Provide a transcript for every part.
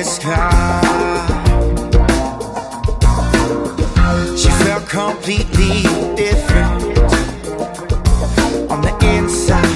disguise. She felt completely different on the inside.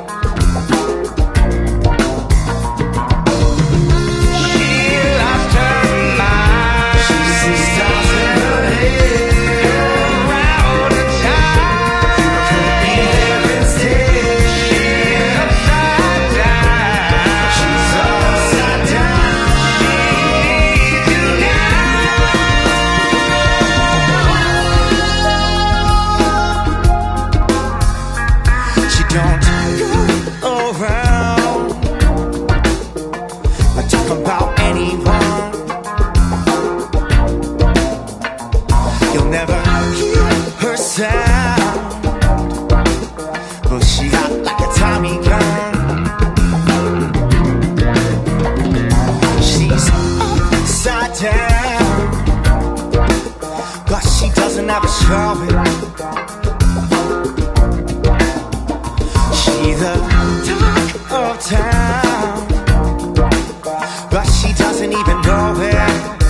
She's the talk of town, but she doesn't even know it.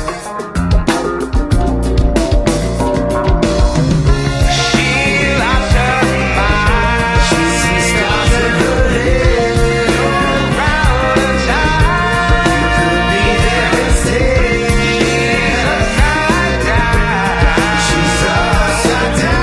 She lost her mind. She sees stars in her head around the time. You could be there instead. She's upside down. She's upside down.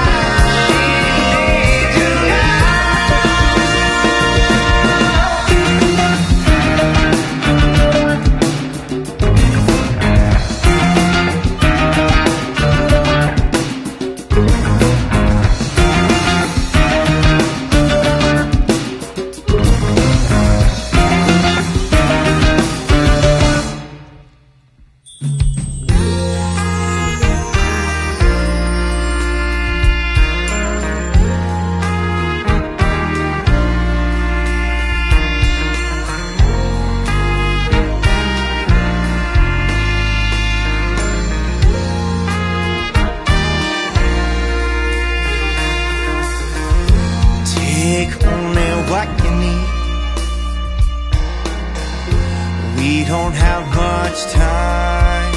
We don't have much time,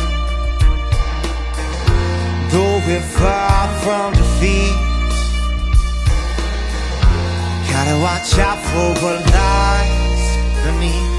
though we're far from defeat. Gotta watch out for what lies beneath.